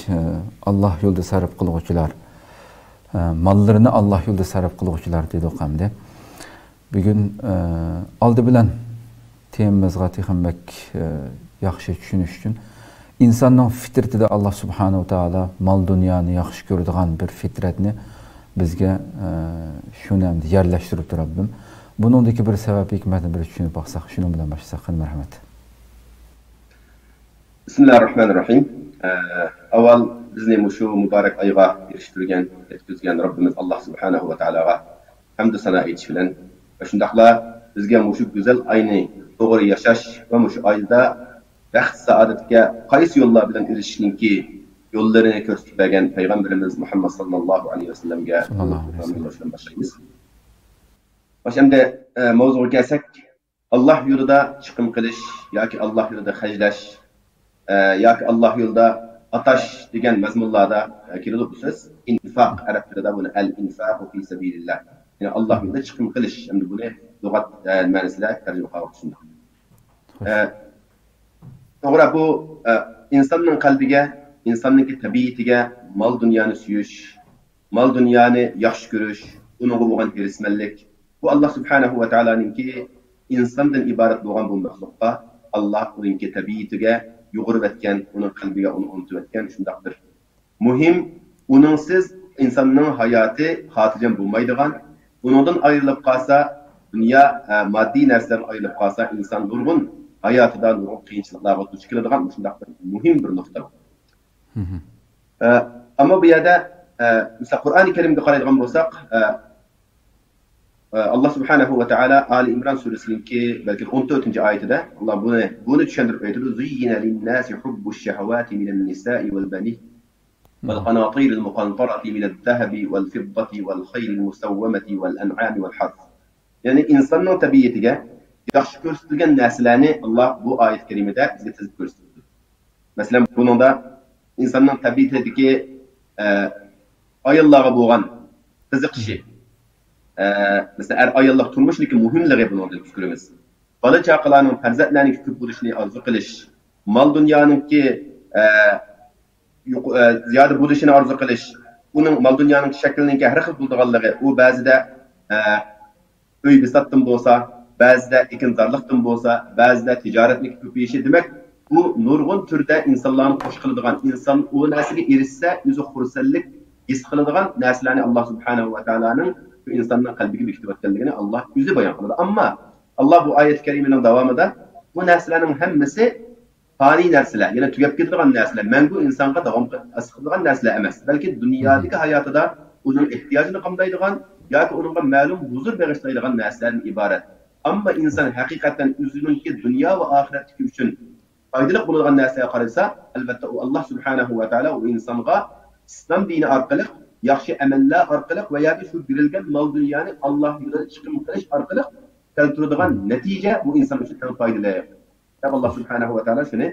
Allah yo'lida sarf qiluvchilar, mollarini Allah yo'lida sarf qiluvchilar dedi o'qamda. Bugun oldi bilan temamizga texanbek yaxshi tushunish uchun insonning fitratida Allah subhanahu va taolo mol dunyoni yaxshi ko'radigan bir fitratni bizga shuni ham yerlashtirib turibdim. Buningdagi bir sabab hikmatni bir tushunib baxsak, shuni bilan boshlasak, marhamat. Bismillahirrahmanirrahim. Avval bizni mushu muborak oyga erishtirgan, yetkazgan Rabbimiz Allah subhanahu va taologa hamd va sano aytish bilan va shundaqla bizga mushu go'zal oyni to'g'ri yashash va mushu oyda baxt saodatga qaysi yo'llar bilan erishishninki yo'llarini ko'rsatib bergan payg'ambarimiz Muhammad sallallohu alayhi vasallamga boshlaymiz. Başımda mavzuga kelsak, Allah yo'lida chiqim qilish yoki Allah yo'lida hajlash yoki Allah yo'lida atash degan mazmunlarda keladi bu so'z. Infoq arab tilida buni al-infaq fi sabilillah. Yani Allah yo'lida chiqim qilish. Endi buni lug'at ma'nosida tarjima qilib tushundik. To'g'ri bu insonning qalbiga, insonning tabiatiga mol dunyoni suyish, mol dunyoni yaxshi ko'rish, unga bo'lgan hirismanlik. Bu Allah subhanahu va taoloninki insondan iborat bo'lgan bu maxluqqa Allah uninki tabiatiga yug'urib etgan, uning qalbiga uni unutib etgan shundaqdir. Muhim, uningsiz insonning hayoti xotirjam bo'lmaydigan, uningdan ayrilib qolsa, dunyo moddiy narsalardan ayrilib qolsa, inson nurg'un hayotida nurg'un qiyinchiliklarga duch keladigan shundaqdir muhim bir nuqta. Ammo bu yerda mesela Qur'oni Karimga qaraydigan bo'lsak, Allah subhanahu va taolo Ali Imron surasininki balki 14-oyatida Allah buni tushuntirib aytadi. Zuyyina lin-nasi hubbush shahawati minan nisa'i wal banin wal qanatir al-muqantarati min adh-dhahabi wal fiddati wal khayl al-musawwamati wal an'ami wal harth. Yani insonning tabiatiga yaxshi ko'rsatilgan narsalarni Allah bu oyat karimada bizga tizib ko'rsatdi. Masalan, buningda insonning tabiatidagi ayollarga bo'lgan qiziqishi mesela ayollar turmushniki muhimligi bundan fikrimiz. Bola chaqalarning farzandlarning ko'p bo'lishini orzu qilish, mol dunyoninki ziyoda bo'lishini orzu qilish, uning mol dunyoning shaklininki har xil bo'lganligi, u ba'zida uy bisatdan bo'lsa, ba'zida ekinzorlikdan bo'lsa, ba'zida tijoratning ko'payishi, demak bu nurg'un turda insonlarni xush qiladigan, inson u narsaga erishsa o'zi xursandlik his qiladigan narsalarni Alloh subhanahu va taoloning insonning qalbiga bekitib o'tganligini Allah o'zi bayon qiladi. Ammo Allah bu oyat karimaning davomida bu narsalarning hammasi fani narsalar, ya'ni tugab ketadigan narsalar, mangu insonga davom qiladigan narsalar emas, balki dunyodagi hayotida uning ehtiyojini qamdaydigan yoki uningga ma'lum huzur bag'ishlaydigan narsalardan iborat. Ammo inson haqiqatan o'zining dunyo va oxiratdagi uchun foydali bo'ladigan narsaga qarasa, albatta u Allah subhanahu va taolo u insonga islom dini orqali yaxshi amallar orqali va yoki shu berilgan mol dunyoni Allah yo'lida chiqim qilish orqali keltiradigan natija bu inson uchun ham foydali. Allah subhanahu va taolo shuni.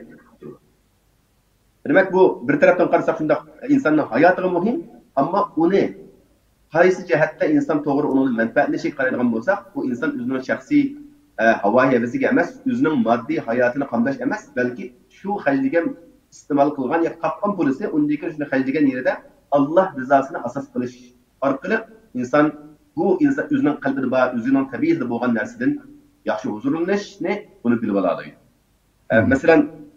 Demak bu bir tarafdan qarasak shunda insonning hayotiga muhim, ammo uni qaysi jihatda inson to'g'ri uni manfaatlashiga qaraydigan bo'lsak, bu inson o'zining shaxsiy havo havasiga emas, o'zining moddiy hayotini qamdash emas, balki shu hajliga iste'mol qilgan yoki topgan pulisi undagi shuni hajligan yerida Allah rızasını asas qilish orqali inson o'zining qalbida bor, o'zining tabiatida bo'lgan narsadan yaxshi huzurlanishni buni bilib oladi. Masalan,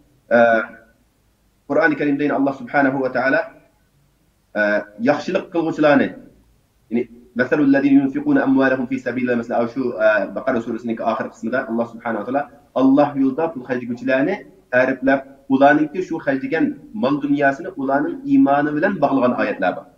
Qur'oni Karimda Allah subhanahu va taolo yaxshilik qiluvchilarni, ya'ni masalul ladina yunfiquna amwalahum fi sabilillah, masalan shu Baqara surasining oxir qismida Allah subhanahu va taolo Allah yo'lida pul xarjlovchilarni ta'riflab, ularninki shu xarjlagan mol dunyosini ularning iymoni bilan bog'lagan oyatlar bor.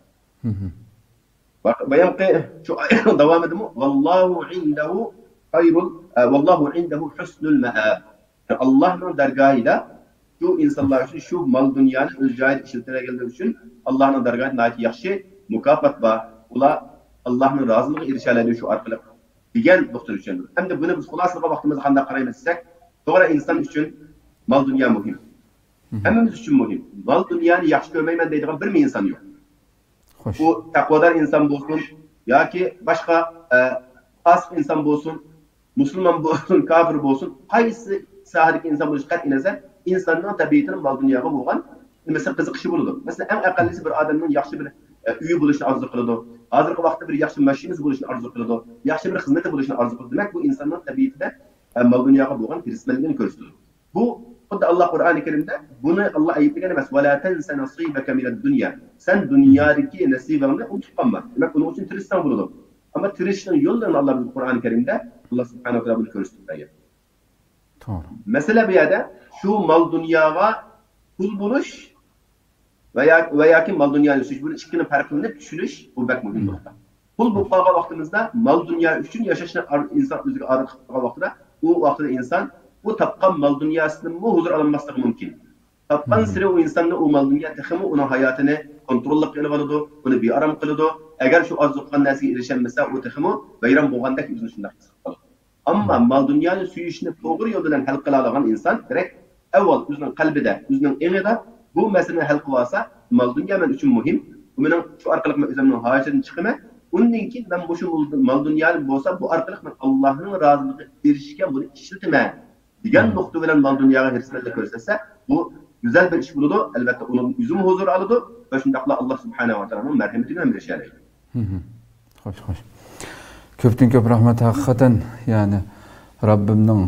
Bayonqi shu davomida vallohu indahu xayrul vallohu indahu husnul ma'ab. Allohning dargohida shu insonlar uchun shu mol dunyoni o'z joyida ishlatilganligi uchun Allohning dargohida yaxshi mukofot bor. Ular Allohning roziligiga erishadi shu orqali degan nuqta uchun. Hamda buni biz xulosasiga vaqtimizda qanday qaraymiz desak, to'g'ri inson uchun mol dunyo muhim. Hammamiz uchun muhim. Mol dunyoni yaxshi ko'rmayman deydigan bir inson yo'q. Bu taqvodor inson bo'lsin yoki boshqa fasiq inson bo'lsin, musulmon bo'lsin, kofir bo'lsin, qaysi sohadagi inson bo'lishi qat'iy nazar insonning tabiatining mol dunyoga bo'lgan mesela qiziqishi bo'ladi. Masalan, eng aqallisi bir odamning yaxshi bir uyi bo'lishini orzu qiladi. Hozirgi vaqtda bir yaxshi mashinasi bo'lishini orzu qiladi. Yaxshi bir xizmati bo'lishini orzu qiladi. Demak, bu insonning tabiatida mal dunyoga bo'lgan tirishmanligini ko'rsatadi. Bu xuddi Alloh Qur'oni Karimda buni Alloh aytgan emas. "Va la tansa nasibaka minad dunya." Sen dunyodagi nasibingni unutib qolma. Demak, uning uchun tirishsan bo'ladi. Ama tirishning yo'llarini Alloh Qur'oni Karimda Alloh subhanahu va taolo buni ko'rsatdi. To'g'ri. Masala bu yerda shu mal dunyoga pul bo'lish va yoki mal dunyoni tushunish, bu ikkini farqini tushunish bu bak muhim nuqta. Pul bo'lib qolgan vaqtimizda mal dunyo uchun yashashni inson o'ziga odat qilib qolgan vaqtida u vaqtida inson bu topgan mal dunyosidan huzur olmasligi mumkin. Topgan siri u insonni u mal dunyo texmi uni hayotini kontrollik qilib oladi, uni bearam qiladi. Agar shu ozuqan narsaga erishilmasa, u texmi bayram bo'lgandek o'zini shunday his qiladi. Ammo mal dunyoni suyishni to'g'ri yo'l bilan hal qila olgan inson direkt avval o'zining qalbida, o'zining e'mida bu masalani hal qilib olsa, mal dunyo men uchun muhim. Mening shu orqali men o'zimning hojatini chiqaman. Undan keyin men bu shu mal dunyoni bo'lsa, bu orqali men Allohning roziligiga erishishga buni ishlataman degan nuqta bilan mal dunyoga hirsizlik ko'rsatsa, bu güzel bir iş buldu. Elbette onun üzüm huzur aldı. Ve şimdi Allah subhanahu wa ta'ala'nın merhametini hem yaşayalım. Hoş. Köpten köp rahmet hakikaten yani Rabbimnin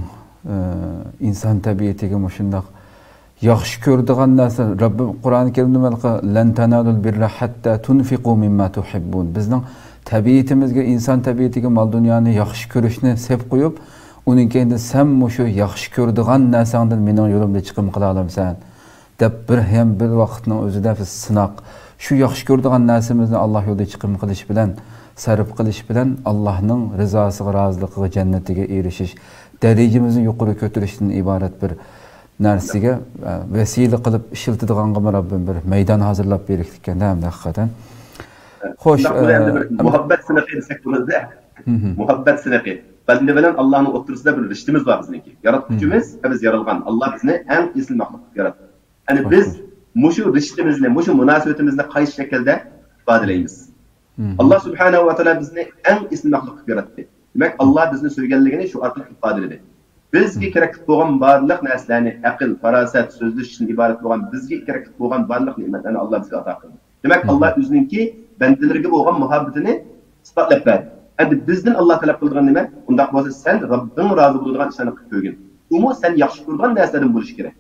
insan tabiatiga mushundaq yaxshi ko'radigan narsa. Rabbim Qur'oni Karimda malqa lan tanalul birra hatta tunfiqu mimma tuhibbun. Bizning tabiatimizga, inson tabiatiga mal dunyoni yaxshi ko'rishni sep qo'yib, uning keyin sen mushu yaxshi ko'radigan narsangdan mening yo'limda chiqim qila olamsan deb bir vaqtning o'zida biz sinoq shu yaxshi ko'radigan narsamizni Alloh yo'lida chiqim qilish bilan sarf qilish bilan Allohning rizosiga, roziligiga, jannatiga erishish darajamizni yuqori ko'tarishdan iborat bir narsaga vasila qilib ishiltadigan Rabbim bir maydon hozirlab berdik ekanda hamda haqiqatan. Xo'sh, muhabbat sınaqi desek burada. Muhabbat sınaqi. Bende bilen Allah'ın oturusunda bir riştimiz var bizimki. Yarattıcımız, biz yarılgan. Allah bizni en iyisini mahluk yarattı. Yani biz muşu riştimizle, muşu münasebetimizle kayış şekilde ifadeleyiz. Allah subhanahu wa ta'ala bizni en iyisini mahluk yarattı. Demek Allah bizni söylenliğini şu artık ifadeledi. Bizge gerekli boğan varlık neslerini, akıl, faraset, sözlü için ibaret boğan, bizge gerekli boğan varlık nimetlerini Allah bize ata kıldı. Demek Allah özününki bendelerine boğan muhabbetini ispatlap verdi. Endi bizden Allah talep kıldıgan nima? Undaq bolsa sen Rabbing razı boladigan ishlarni qilib qo'ygin. Umu sen yaxshi ko'rgan narsadan bo'lish kerak.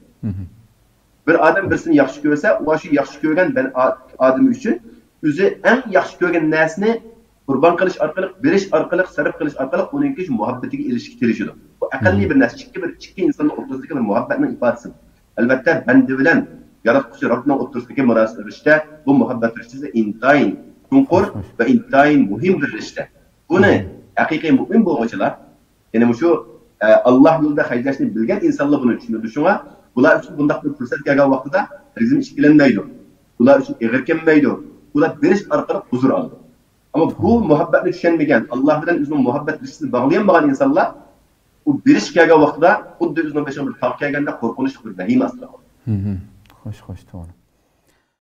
Bir odam birsini yaxshi ko'rsa, u shu yaxshi ko'rgan ben odam uchun o'zi eng yaxshi ko'rgan narsani qurban qilish orqali, berish orqali, sarf qilish orqali uningki shu muhabbatiga erishishga tirishadi. Bu aqlli bir narsa, ikki insonning o'rtasidagi bir muhabbatning ifodasi. Albatta banda bilan yaratuvchi Rabbning o'rtasidagi munosabatda bu muhabbat rishtasida intayin chunqur va intayin muhim bir rishta. Buni haqiqiy mu'min bo'luvchilar, ya'ni shu Alloh yo'lida haydashni bilgan insonlar buni tushunadi. Shunga bular uchun bunday bir fursat kelgan vaqtida rizm ishkilanmaydi. Bular uchun eg'irkanmaydi. Ular berish orqali huzur oladi. Ammo bu muhabbatni tushunmagan, Alloh bilan o'zining muhabbat rishtasini bog'layan bo'lgan insonlar u berish kelgan vaqtida xuddi o'zining beshiga bir tog' kelganda qo'rqinish bir vahima ostida qoladi. Xo'sh, to'g'ri.